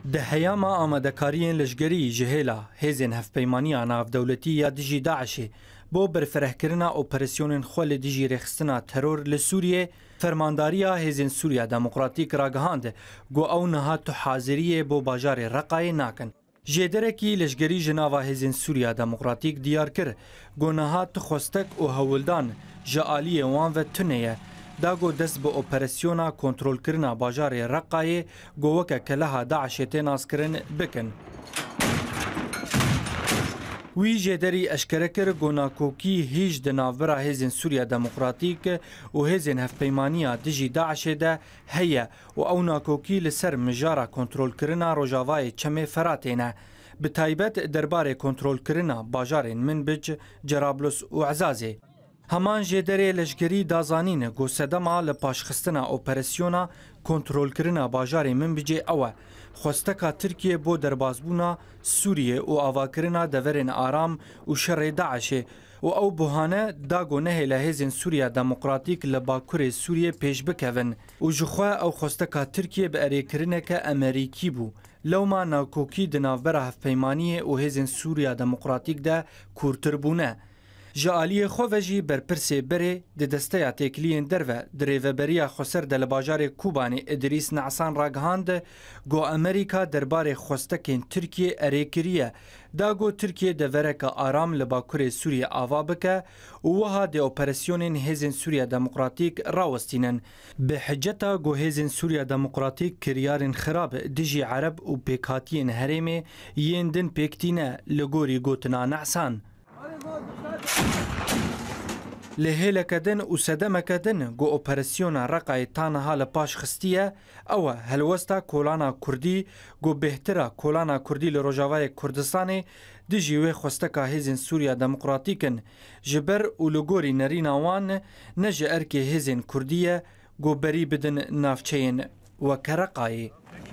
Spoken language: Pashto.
ده هیاما آمادکاریین لشگری جهیلا هزین هفپیمانیا نافدولتی یا دیجی داعشی بو برفرهکرنا اپراسیون خول دیجی رخصتنا ترور لسوریه فرمانداریا هزین سوریا دموکراتیک راگهاند گو او نهات حاضریه بو باجار رقای ناکن. جدرکی لشگری جناوا هزین سوریا دموکراتیک دیار کر گو نهات خوستک و هولدان جالی وان و تنیه داگو دست به اپراسیونا کنترل کرنا باجار رقای گووکه کلها داعش تناس کرن بکن. وی جدری اشکره کر گوناکوکی هیچ دناورا هزین سوریا دموکراتیک و هزین هفپیمانیا دیجی داعش ده هیا و او ناکوکی لسر مجارا کنترل کرنا روجاوای چمه فراتینه به تایبت درباره کنترل کرنا باجار منبج جرابلس و عزازه. همان جدری لشگری دازانین گو سدما لپاشخستنا اپراسیونا کنترل کرنا باجار منبجه اوه خوستکا ترکیه بو دربازبونا سوریه و آواکرنا دورین آرام و شر داعشه و او بوهانه داگو نه لهزین سوریا دموکراتیک لباکور سوریه پیش بکوین و جخوا او خوستکا ترکیه به اریکرنه که امریکی بو لوما ناکوکی دناوبره هفپیمانیه و هزین سوریا دموکراتیک ده کورتر بونه. جالی خوجی برپرسی بره د دسته تکلین درو دریوبریا خسر دل باجار کوبانی ادریس نعسان راگهاند گو امریکا درباره خوستکین ترکیه اریکریه داگو ترکیه دورک آرام لباکور سوریه آوا بکه و وها د اپراسیونین هزین سوریا دموکراتیک راوستینن به حجتا گو هزین سوریا دموکراتیک کریارن خراب دیجی عرب و پیکاتین هرمه یندن پیکتینه لگوری گوتنا نعسان لهلكدن و سدمكدن جو اپراسيون رقاي تانها لپاش خستيه او هلوستا کولانا كردي جو بهتره کولانا كردي لروجاوای كردستاني دجيوي خوستكا هزين سوريا دموكراتيكن جبر و لغوري نرينا وان نجي اركي هزين كرديه جو بري بدن نافچين و كرقاي